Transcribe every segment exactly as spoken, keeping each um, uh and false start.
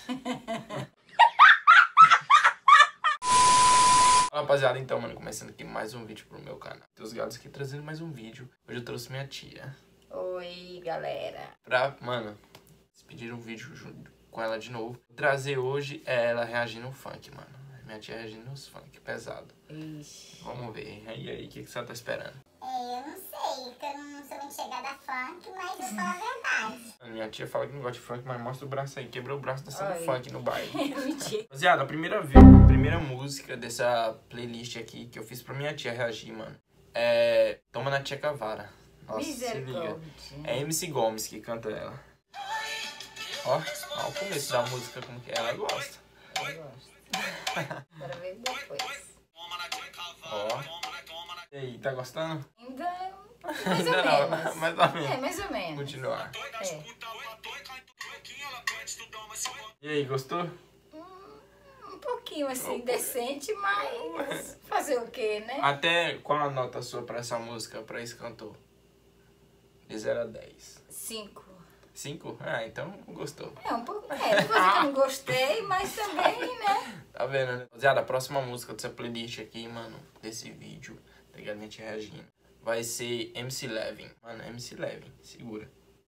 Fala, rapaziada, então, mano, começando aqui mais um vídeo pro meu canal. Tem os gatos aqui trazendo mais um vídeo. Hoje eu trouxe minha tia. Oi, galera. Pra, mano, se pediram um vídeo junto com ela de novo. Vou trazer hoje é ela reagindo ao funk, mano. Minha tia reagindo aos funk, pesado. Ixi. Vamos ver. E aí, o que, que você tá esperando? É, eu não sei, porque eu não sou muito chegada a funk, mas eu falo a verdade. Minha tia fala que não gosta de funk, mas mostra o braço aí. Quebrou o braço dançando Ai. funk no baile. Mentira. Rapaziada, a primeira, vez, a primeira música dessa playlist aqui que eu fiz pra minha tia reagir, mano, é Toma na Tia Cavara. Nossa, se liga. Misericórdia. É M C Gomes que canta ela. Ó, ó o começo da música, como que é. Ela gosta. Eu gosto. Bora ver depois. Ó. E aí, tá gostando? Ainda mais ou Ainda não, menos. mais ou menos. É, mais ou menos. Continuar. É. E aí, gostou? Um pouquinho assim, decente, mas fazer o quê, né? Até qual a nota sua pra essa música, pra esse cantor? De zero a dez. Cinco. cinco? Ah, então gostou. É, um pouco. É, não vou dizer que eu não gostei, mas também, né? Tá vendo, né? Rapaziada, a próxima música dessa playlist aqui, mano, desse vídeo, tá ligado? Minha tia reagindo, vai ser M C Levin. Mano, M C Levin, segura.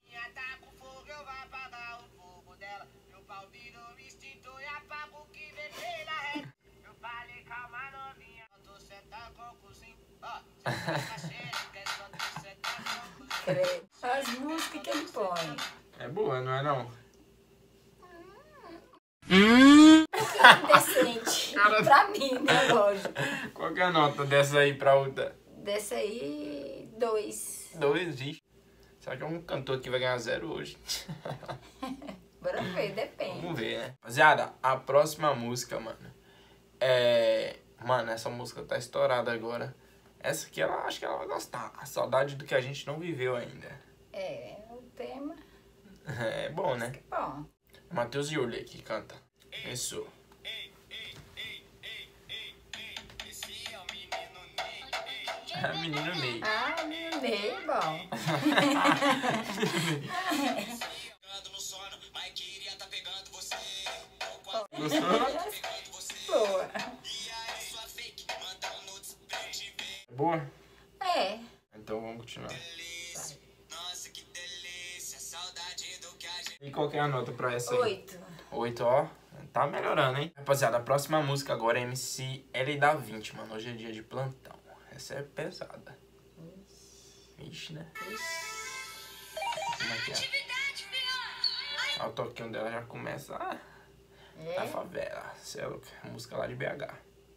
As músicas que ele põe. É boa, não é não? Decente. Pra mim, né? Lógico. Qual que é a nota dessa aí pra outra? Dessa aí, dois. Dois, vixe. Será que é um cantor que vai ganhar zero hoje? Bora ver, depende. Vamos ver, né? Rapaziada, a próxima música, mano, é... Mano, essa música tá estourada agora. Essa aqui, ela acho que ela vai gostar. A saudade do que a gente não viveu ainda. É, o tema. É bom, né? Bom. Matheus Yuli que canta. Isso. É menino Ney. Ah, menino Ney, bom. Gostou? Boa. É boa? É. Então vamos continuar. E qual que é a nota pra essa aí? Oito. Oito, ó. Tá melhorando, hein? Rapaziada, a próxima música agora é M C L da vinte, mano. Hoje é dia de plantão. Essa é pesada. Ixi, né? Como é que é? Ó, o toquinho dela já começa ah, É. da favela. Cê é louco. Música lá de B H.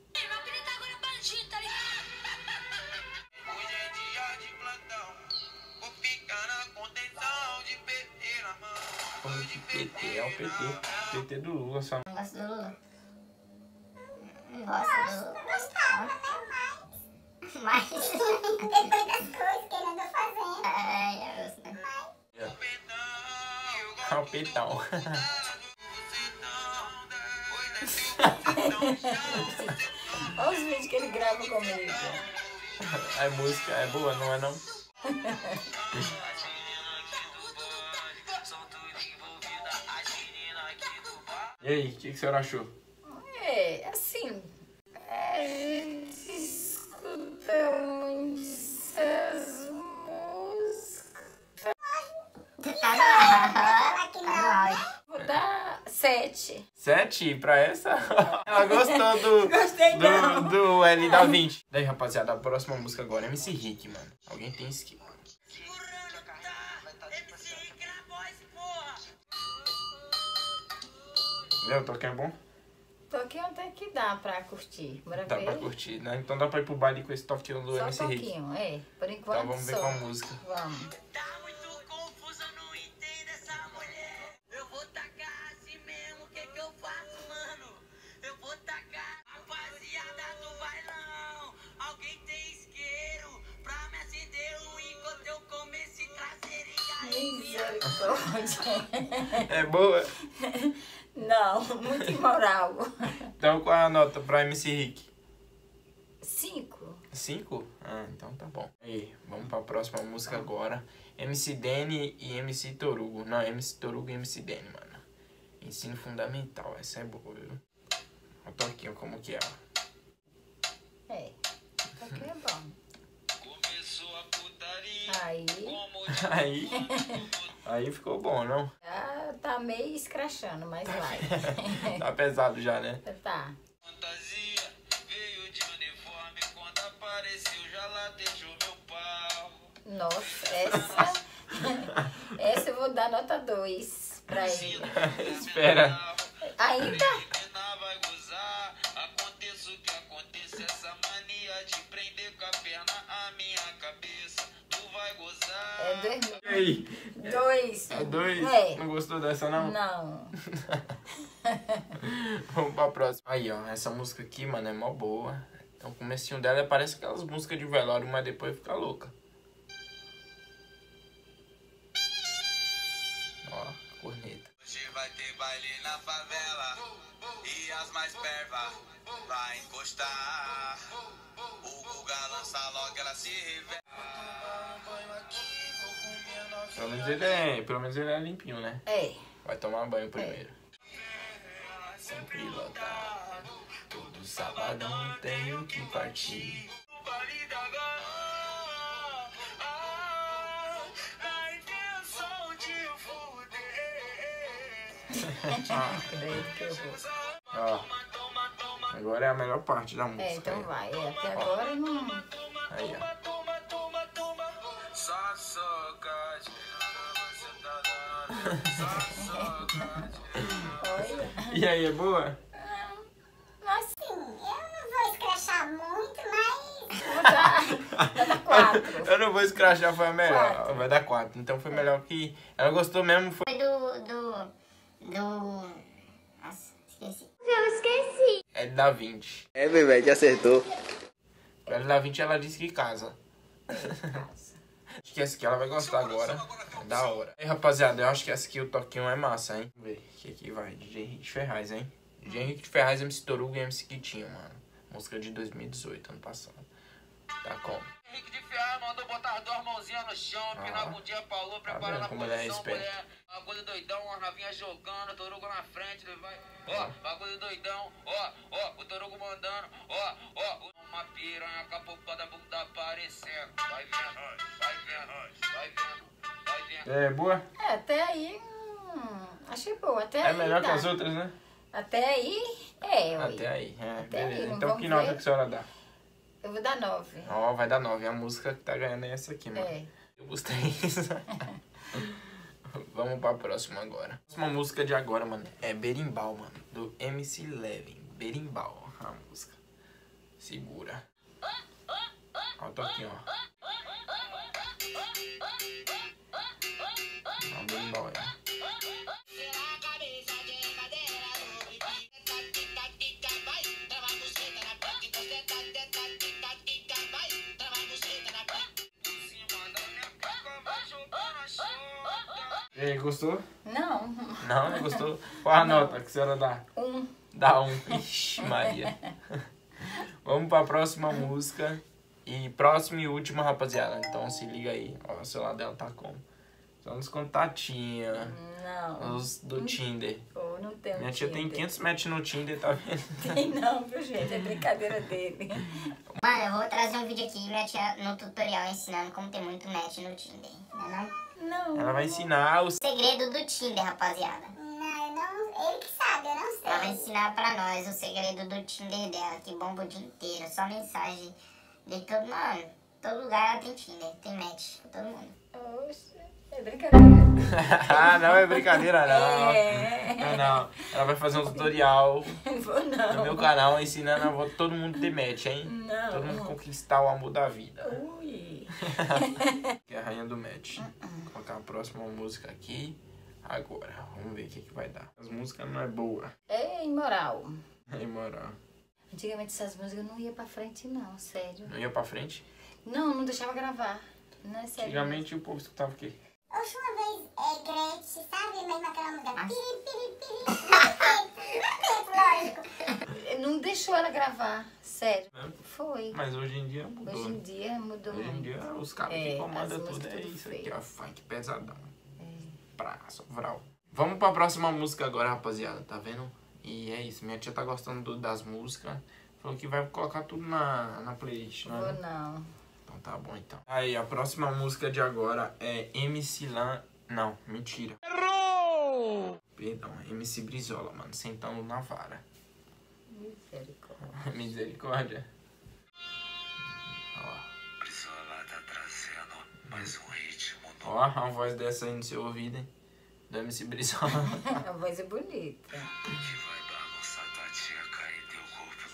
Falando de P T, é o P T. P T do Lula, só. Não gosto do Lula. Não gosto do Lula. Gostava, né? Mas... Mas... Depois das coisas que ele andou fazendo. Ai, eu gosto, né? É o petão. Olha os vídeos que ele grava comigo. A música é boa, não é não? E aí, o que, que a senhora achou? É, assim. É, escutamos essas músicas. Vou dar sete. Sete pra essa? Ela gostou do, Gostei não. do, do L da vinte. Daí, rapaziada, a próxima música agora é M C Rick, mano. Alguém tem skill. Meu, o toque é bom? Toquinho até que dá pra curtir. Bora Dá ver. pra curtir, né? Então dá pra ir pro baile com esse toquinho do Só M C um Rick. pouquinho, é. Por enquanto Então vamos ver só. qual música. Vamos. Tá muito confuso, eu não entendo essa mulher. Eu vou tacar assim mesmo, o que que eu faço, mano? Eu vou tacar rapaziada do bailão. Alguém tem isqueiro pra me acender um enquanto eu comer esse traseiro e aí. Misericórdia. É boa? Não, muito imoral. Então qual é a nota pra M C Rick? Cinco. Cinco? Ah, então tá bom. Aí, vamos pra próxima música agora. M C Dene e M C Torugo. Não, M C Torugo e M C Dene, mano. Ensino fundamental, essa é boa, viu? Olha o toquinho como que é, ó. É, isso aqui é bom. Começou a putaria. Aí, Aí, aí ficou bom, não? já tá meio escrachando, mas vai. Tá pesado já, né? Tá. Fantasia veio de uniforme. Quando apareceu, já latejou meu pau. Nossa, essa... essa eu vou dar nota dois pra ele. Espera. Ainda? Menina vai gozar. Aconteça o que aconteça. Essa mania de prender com a perna a minha cabeça. Tu vai gozar. É dois mil. E aí? Dois. É dois? É. Não gostou dessa, não? Não. Vamos pra próxima. Aí, ó. Essa música aqui, mano, é mó boa. Então, o comecinho dela parece aquelas músicas de velório, mas depois fica louca. Ó, corneta. Hoje vai ter baile na favela. E as mais pervas vai encostar. O Guga lança logo, ela se revela. Pelo menos ele é, pelo menos ele é limpinho, né? É. Vai tomar banho primeiro. Sempre lotado. Todo sabadão tenho que partir. Creio que eu vou. Ó. Agora é a melhor parte da música. É, então aí. vai. É, até agora não. Aí, ó. Só socate. Olha. E aí, é boa? Nossa, Sim, eu não vou escrachar muito, mas... vou dar, vou dar quatro. Eu não vou escrachar, foi a melhor. Quatro. Vai dar quatro. Então foi melhor que. Ela gostou mesmo, foi. Foi do... do... do... Nossa, esqueci. L da vinte. É, Bebete, acertou. L da vinte ela disse que casa. Acho que essa aqui ela vai gostar agora. É da hora. E rapaziada, eu acho que essa aqui o toquinho é massa, hein? Vamos ver. Que aqui vai. D J Henrique Ferraz, hein? D J Henrique Ferraz, M C Torugo e M C Kitinho, mano. Música de dois mil e dezoito, ano passado. Tá como? Henrique de Ferraz mandou botar as duas mãozinhas no chão, porque na bundinha Paulo preparando vendo a como ele é posição, esperto? mulher. Bagulho doidão, as novinhas jogando, Torugo na frente, ele vai. Ó, bagulho doidão, ó, ó, o Torugo mandando, ó, ó, uma piranha capopada, bunda aparecendo. Vai vendo, vai vendo, vai vendo, vai vendo. É boa? É, até aí. Hum, achei boa. Até É aí. melhor tá. que as outras, né? Até aí. É, ué. Até aí. É, Até beleza. aí, não Então vamos que nota ver? que a senhora dá? Eu vou dar nove. Ó, vai dar nove. A música que tá ganhando é essa aqui, mano. É. Eu gostei. Vamos pra próxima agora. A próxima música de agora, mano, é Berimbau, mano. Do M C Levin. Berimbau, a música. Segura. Ó, o toquinho, ó. Ó, Berimbau aí. E aí, gostou? Não. Não, não gostou? Qual a nota que a senhora dá? Um. Dá um. Ixi, Maria. Vamos pra próxima música. E próxima e última, rapaziada. Então se liga aí. Ó, o celular dela tá como? Só nos contatinhos. Não. Os do Tinder. Pô, não tem Minha tia tem Tinder. quinhentos matches no Tinder, tá vendo? Tem não, viu, gente? É brincadeira dele. Mano, eu vou trazer um vídeo aqui, minha tia, no tutorial ensinando como ter muito match no Tinder, não é não? Não. Ela vai ensinar os... Segredo do Tinder, rapaziada. Não, eu não. Ele que sabe, eu não sei. Ela vai ensinar pra nós o segredo do Tinder dela, que bomba o dia inteiro, só mensagem de todo, mano, todo lugar ela tem Tinder, tem match com todo mundo. Oxe, é brincadeira. Ah, não é brincadeira, não. É. Não, não. Ela vai fazer um tutorial Vou não. no meu canal ensinando a todo mundo ter match, hein? Não. Todo mundo conquistar o amor da vida. Ui. Que é a rainha do match. Vou colocar a próxima música aqui. Agora, vamos ver o que, que vai dar. As músicas não é boa. É imoral. Aí, moral. Antigamente essas músicas não ia pra frente, não, sério. Não ia pra frente? Não, não deixava gravar. Não é sério. Antigamente o povo escutava o quê? Oxe, uma vez, é Gretchen, sabe? Mesmo aquela música. Piri, piri, piri. No tempo, lógico. Não deixou ela gravar, sério. É. Foi. Mas hoje em dia mudou. Hoje em né? dia mudou Hoje em muito. dia os caras É, que comandam as tudo músicas é tudo isso aqui, feio. ó. Funk pesadão. Pra, sovral. Vamos pra próxima música agora, rapaziada, tá vendo? E é isso, minha tia tá gostando do, das músicas. Falou que vai colocar tudo na, na playlist, não é? Vou não. Então tá bom, então. Aí, a próxima música de agora é M C Lan... Não, mentira. Errou! Perdão, M C Brizola, mano, Sentando na Vara. Misericórdia. Misericórdia. Brizola tá trazendo mais um ritmo novo. Ó, a voz dessa aí no seu ouvido, hein? Do M C Brizola. A voz é bonita. Que vai bagunçar tua tcheca e teu corpo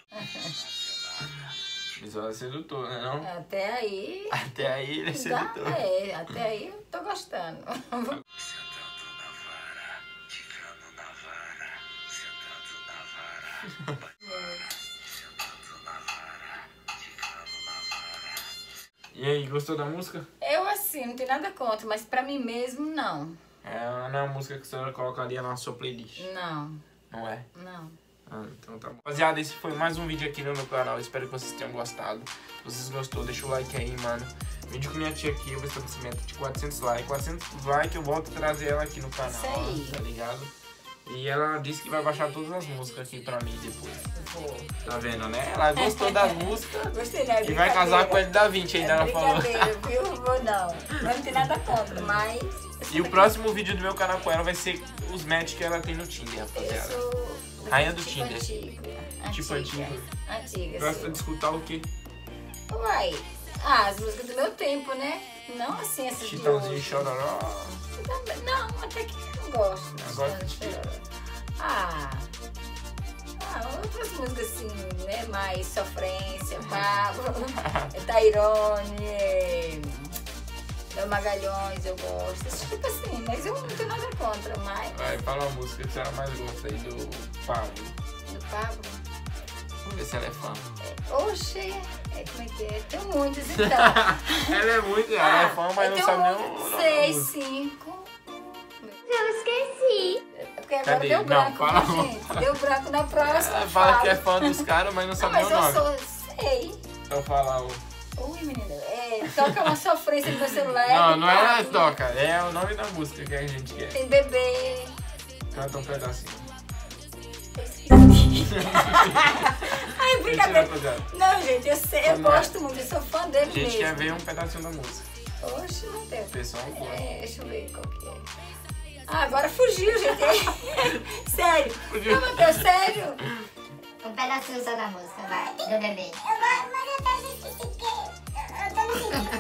todo. Brizola é sedutor, né não? Até aí... Até aí ele é Dá, sedutor. é, até aí eu tô gostando. Sentando na vara, ficando na vara, sentando na vara, vara, sentando na vara, ficando na vara. E aí, gostou da música? Eu, assim, não tenho nada contra, mas pra mim mesmo, não. É, não é uma música que você colocaria na sua playlist, Não, não é? não. Ah, então tá bom. Rapaziada, esse foi mais um vídeo aqui no meu canal. Espero que vocês tenham gostado. Se vocês gostou, deixa o like aí, mano. Vídeo com minha tia aqui, eu vou estabelecer meta de quatrocentos likes. quatrocentos likes eu volto a trazer ela aqui no canal, Isso aí. tá ligado? E ela disse que vai baixar todas as músicas aqui pra mim depois. Vou. Tá vendo, né? Ela gostou das músicas Gostei, né? e vai casar com ele da vinte ainda, É ela falou. brincadeira, viu? Vou não. Mas não tem nada contra, mas... E o próximo vídeo do meu canal com ela vai ser os matches que ela tem no Tinder, Eu rapaziada. sou... Rainha do tipo Tinder. Antiga. Tipo antiga. antiga. Antiga, Gosta sou. de escutar o quê? Uai, ah, as músicas do meu tempo, né? Não assim, essas de Chitãozinho e hoje. Chororó. Também- Não, até que eu gosto. Eu gosto de Chitãozinho e Chororó. Ah... Ah, outras músicas assim, né? Mais sofrência, Pablo, Tairone, é, Léo Magalhães, eu gosto. Esse tipo assim, mas eu não tenho nada contra, mas... Vai, fala uma música que a senhora mais gosta aí do Pablo. Do Pablo... Vamos ver se ela é fã. Oxe, é, como é que é? Tem muitos, então. Ela é muito, ela é fã, mas eu não tenho sabe nem o um, nome da seis, música. cinco... Eu esqueci. É porque agora Cadê? deu Não, branco, fala né, não. gente? Deu branco na próxima. Ela fala falo. que é fã dos caras, mas não Não, sabe mas nem o eu nome. sou... Sei. Então fala o... Ui, menina, é, toca uma sofrência no meu celular. Não, não é Pablo. toca, é o nome da música que a gente quer. Tem bebê. Canta um pedacinho. Eu esqueci. Ai, Mentira, brincadeira. rapaziada. Não, gente, eu sei, eu Não é. gosto muito, eu sou fã dele A gente mesmo. quer ver um pedacinho da música. Oxe, não tem. O pessoal gosta. É, deixa eu ver qual que é. Ah, agora fugiu, gente. Sério. Fugiu. Não, Matheus, sério. Um pedacinho só da música, vai, do bebê. Eu gosto, mas eu até já esqueci porque eu, eu tô no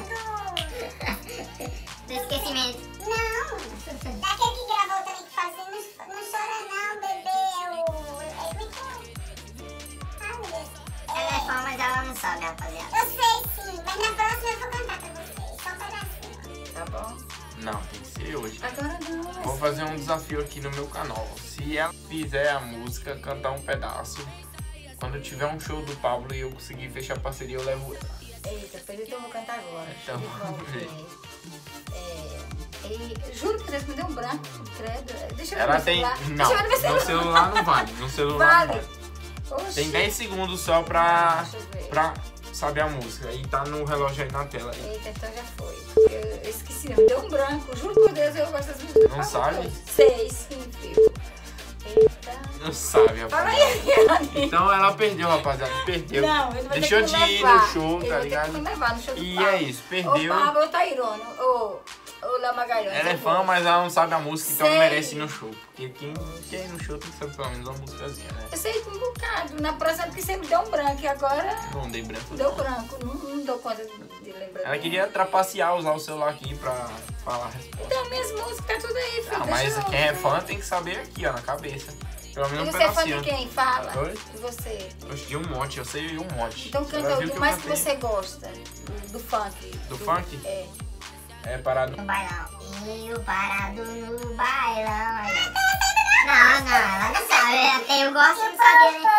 sentido do... Do esquecimento. Não, daquele que gravou também que fazia não, não chora não, bebê, o... É como é que é? Ai, meu Deus. Ela é fã, mas ela não sabe, rapaziada. Eu sei sim, mas na próxima eu vou cantar pra vocês, só um pedacinho. Tá bom? Não, tem que ser hoje. Agora não. Vou fazer um desafio aqui no meu canal. Se ela fizer a música, cantar um pedaço, quando tiver um show do Pablo e eu conseguir fechar parceria, eu levo ela. Eita, pois então eu vou cantar agora. Então, Deixa eu ver vamos ver. qual que é. É, e, juro que Deus me deu um branco, credo. Deixa eu ver Ela meu tem. celular. Não, Deixa eu ver meu no celular. celular não vale. No celular não Vale. vale. Oxi. Tem dez segundos só pra, Deixa eu ver. pra saber a música. E tá no relógio aí na tela. Aí. Eita, então já foi. Eu, eu esqueci, me deu um branco. Juro por Deus, eu gosto das músicas. Não sabe? Sei, sim, filho. Eita. Não sabe, Fala rapaziada. aí, Rani. Então ela perdeu, rapaziada. Perdeu. Não, ele vai Deixou ter que de me ir levar. no show, Ele tá vai ligado? ter que me levar no show do E Pablo. é isso, perdeu. O Pablo ou o Tairone. Ou o Léo Magalhães. Ela é eu fã, vou. mas ela não sabe a música, então não Sei. merece ir no show. Porque quem quer ir no show tem que saber pelo menos uma músicazinha, né? Eu sei um bocado. Na próxima, porque você me deu um branco. E agora Não dei branco. deu não. branco. Não, não dou conta de lembrar. Ela queria trapacear, usar o celular aqui pra falar a resposta. Então, minhas músicas, tá tudo aí, filho. Ah, Deixa mas eu quem é ver. fã tem que saber aqui, ó, na cabeça. Pelo E menos um você é fã pedacinho. de quem? Fala. Oi? E você? Eu de um monte, eu sei um monte. Então Você canta vai ver o que que eu mais que cantei. você gosta. Do, do funk. Do funk? É. É parado. No bailão. E o parado no bailão. Não, não, ela não sabe. Eu gosto de saber, né?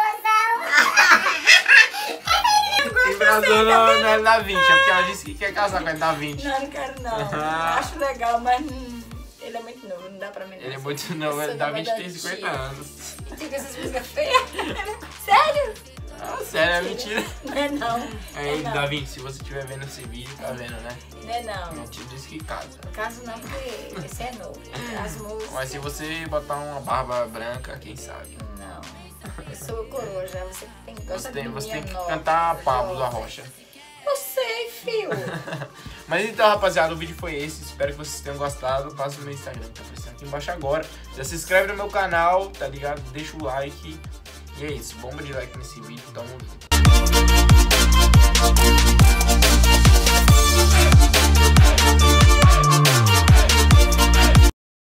Quem Brasil não é da vinte, é porque ela disse que quer casar com a da vinte. Não, não quero não. Eu acho legal, mas hum, ele é muito novo, não dá pra mim. Ele é muito novo, Eu ele sou da nova vinte da tem cinquenta antiga. anos. E fica essas músicas feias. Sério? Ah, sério, é mentira. Não é não. Aí, não. Davi, se você estiver vendo esse vídeo, tá vendo, né? Não é não. Minha tia disse que casa. No caso não, porque esse é novo. As músicas. Mas se você botar uma barba branca, quem sabe? Não. Eu sou coroa já, você tem que gostar Você tem, de você minha tem que nova, cantar Pablo da jovem. Rocha. Eu sei, fio. Mas então, rapaziada, o vídeo foi esse. Espero que vocês tenham gostado. Passa o meu Instagram, que tá aparecendo aqui embaixo agora. Já se inscreve no meu canal, tá ligado? Deixa o like. E é isso. Bomba de like nesse vídeo. Tamo junto.